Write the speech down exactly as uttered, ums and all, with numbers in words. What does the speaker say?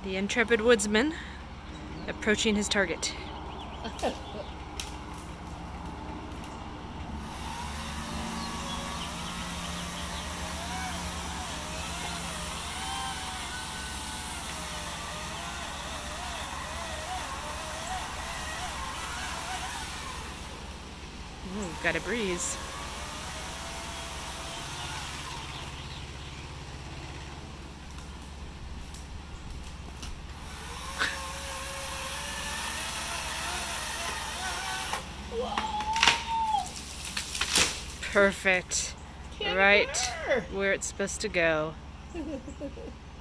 The intrepid woodsman approaching his target. Ooh, got a breeze. Perfect. Right where it's supposed to go.